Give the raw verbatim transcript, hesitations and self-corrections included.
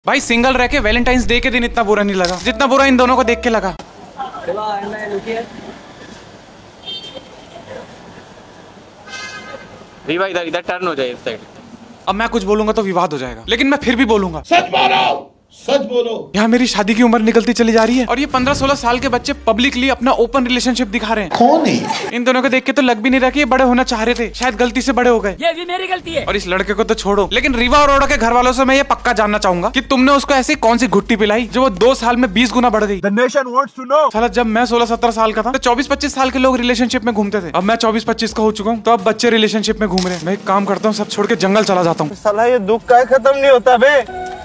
भाई सिंगल रह के वैलेंटाइंस डे के दिन इतना बुरा नहीं लगा जितना बुरा इन दोनों को देख के लगा। रीवा इधर इधर टर्न हो जाए इस साइड। अब मैं कुछ बोलूंगा तो विवाद हो जाएगा, लेकिन मैं फिर भी बोलूंगा। सच बोलो, सच बोलो। यहाँ मेरी शादी की उम्र निकलती चली जा रही है और ये पंद्रह सोलह साल के बच्चे पब्लिकली अपना ओपन रिलेशनशिप दिखा रहे हैं। कौन है? इन दोनों को देख के तो लग भी नहीं रहा कि ये बड़े होना चाह रहे थे, शायद गलती से बड़े हो गए। ये भी मेरी गलती है। और इस लड़के को तो छोड़ो, लेकिन रीवा अरोड़ा के घर वालों से मैं ये पक्का जानना चाहूंगा कि तुमने उसको ऐसी कौन सी घुट्टी पिलाई जो वो दो साल में बीस गुना बढ़ गई। The nation wants to know। साला जब मैं सोलह सत्रह साल का था तो चौबीस पच्चीस साल के लोग रिलेशनशिप में घूमते थे। अब मैं चौबीस पच्चीस का हो चुका हूँ तो अब बच्चे रिलेशनशिप में घूम रहे हैं। मैं एक काम करता हूँ, सब छोड़ के जंगल चला जाता हूँ। साला ये दुख का खत्म नहीं होता बे।